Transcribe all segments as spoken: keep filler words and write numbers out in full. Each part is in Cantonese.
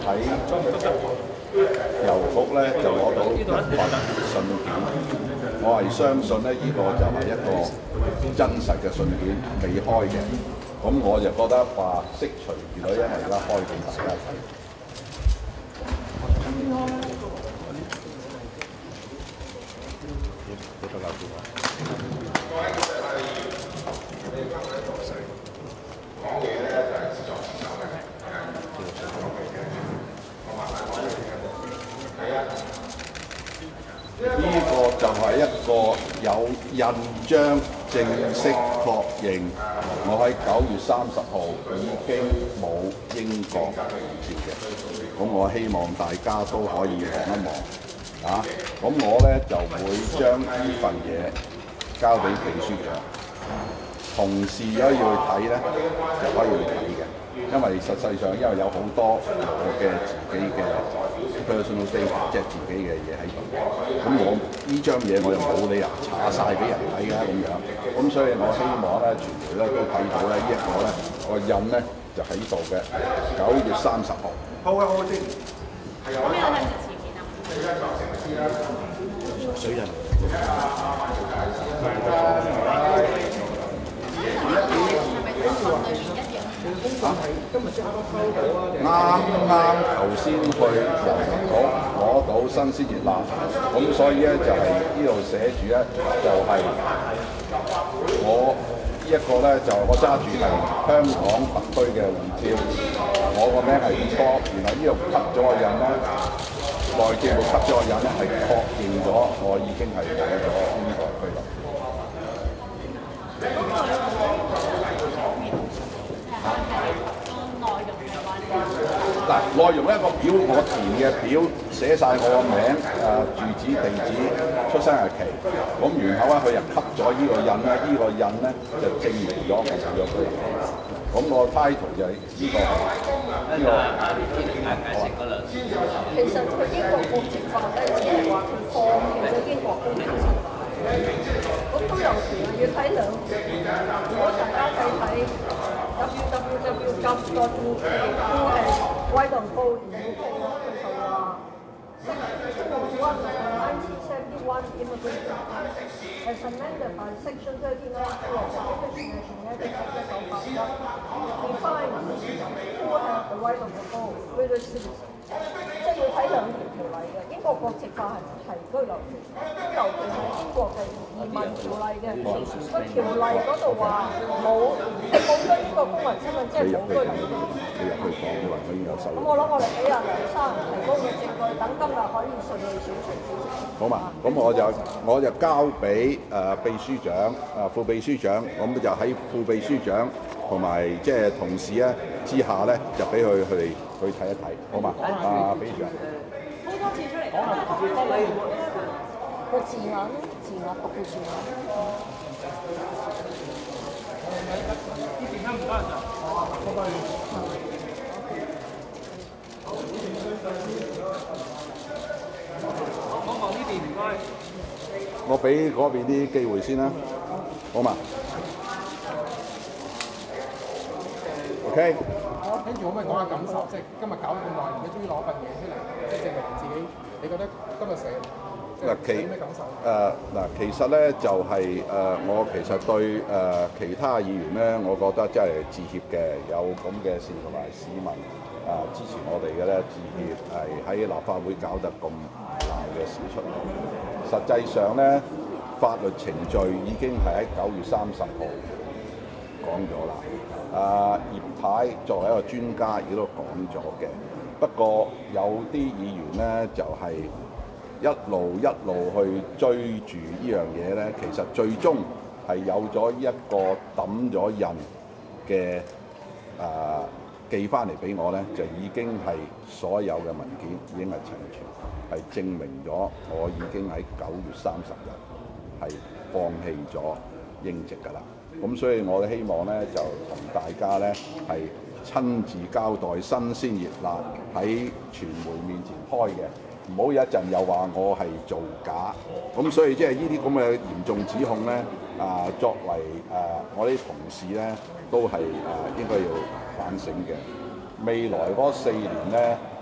喺郵局咧就攞到一份信件，我係相信咧呢、這個就係一個真實嘅信件，未開嘅。咁我就覺得話釋除疑慮，因為而家開俾大家睇。呢個就係一個有印章正式確認，我喺九月三十號已經冇英國護照嘅。咁我希望大家都可以望一望啊！咁我咧就會將呢份嘢交俾秘書長，同事如果要去睇咧，就可以去睇嘅。因為實際上，因為有好多我嘅自己嘅 personal data， 即係自己嘅嘢喺度。咁我呢張嘢我又冇理由查晒俾人睇㗎咁樣。咁所以我希望咧，傳媒咧都睇到咧，呢一個咧個印咧就喺度嘅，九月三十號。好啊，好先。係啊。咩印係前面啊？水印。啊！今日先啱啱收到啊！啱啱頭先去郵局攞到新鮮熱辣，咁所以咧就係呢度寫住咧就係、是、我呢一個咧就我揸住係香港特區嘅護照，我個名係伍波，然後呢度吸咗個印咧，內政部吸咗個印咧係確認咗我已經係攞咗呢個居留權。嗱，內容一個表我填嘅表寫晒我個名、誒、呃、住址、地址、出生日期，咁然後咧佢又吸咗呢個印咧，呢、這個印咧就證明咗我有咗居留權。咁個 title 就係呢個呢個。 其實佢英國國籍法咧，只係話佢放棄咗英國公民身份。咁居留權啊，要睇兩條。如果大家睇睇 w w w dot gov dot u k 都係威頓高研究佢就話 nineteen seventy-one Immigration Act as amended by Section thirty-nine of the Immigration Act of一九八一 defines who have the right of the vote, British citizens。即係要睇兩條條例嘅，英國國籍法係提居留權，居留權係英國嘅移民條例嘅，個條例嗰度話冇，即係冇咗呢個公民身份，即係冇居留權。 你入去講嘅話，我已經有收。 咁我諗我哋俾阿梁生提供嘅證據，等今日可以順利小除小食。 好嘛，咁我就我就交俾誒、呃、秘書長、誒、呃、副秘書長，咁就喺副秘書長同埋即係同事咧之下咧，就俾佢佢哋去睇一睇，好嘛？啊，秘書長。 好多字出嚟講啊！個字眼字眼讀嘅字眼。呢邊唔該就。拜拜。我望呢邊唔該。 我俾嗰邊啲機會先啦，好嘛 ？OK。 跟住可唔可以講下感受？即係今日搞咗咁耐，而家終於攞份嘢出嚟，即係證明自己。你覺得今日寫嗱其有咩感受？ 誒嗱、呃，其實咧就係、是、誒、呃，我其實對誒、呃、其他議員咧，我覺得真係致歉嘅，有咁嘅事同埋市民啊、呃、支持我哋嘅咧，致歉係喺立法會搞得咁難嘅事出嚟。實際上咧，法律程序已經係喺九月三十號講咗啦。啊，葉太作為一個專家，亦都講咗嘅。不過有啲議員咧，就係、是、一路一路去追住呢樣嘢咧，其實最終係有咗一個抌咗印嘅啊寄翻嚟俾我咧，就已經係所有嘅文件已經係齊全，係證明咗我已經喺九月三十日係放棄咗英籍㗎啦。咁所以我希望咧就同大家咧係親自交代新鮮熱辣喺傳媒面前開嘅，唔好有一陣又話我係造假。咁所以即係呢啲咁嘅嚴重指控咧，啊作為誒、啊、我啲同事咧都係誒、啊、應該要反省嘅。未來嗰四年咧，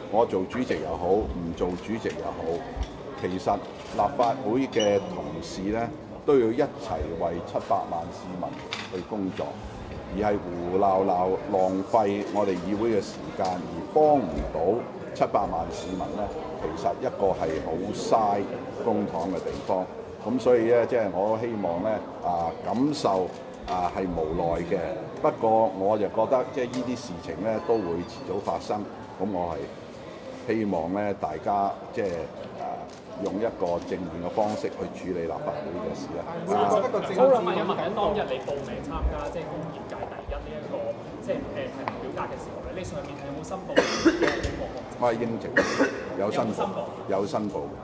我做主席又好，唔做主席又好，其實立法會嘅同事咧都要一齊為七百萬市民去工作，而係胡鬧鬧浪費我哋議會嘅時間，而幫唔到七百萬市民咧，其實一個係好嘥公帑嘅地方。咁所以咧，即係我希望咧啊感受啊係無奈嘅，不過我就覺得即係呢啲事情咧都會遲早發生。咁我係希望咧大家即係啊用一個正面嘅方式去處理立法會嘅事啦。 你覺得個政治問一問緊當日你報名參加即係工業界第一呢一個即係誒提名表格嘅時候咧，你上面係有冇申報嘅項目？ 我係應承有申報，有申報嘅。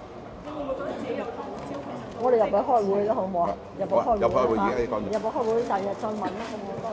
我哋入去開會啦，好唔好啊？入去開會入開會啦已經講完入去開會，第二日再問啦，好唔好？